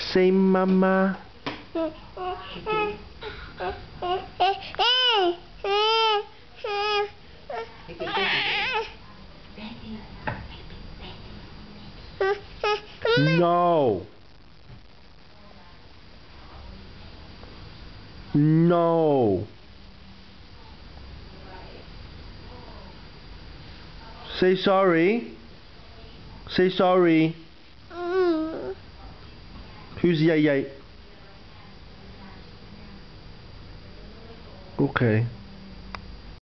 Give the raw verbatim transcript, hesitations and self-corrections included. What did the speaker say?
Say mama. No. No. Say sorry. Say sorry. Mm. Who's yay yay? Okay.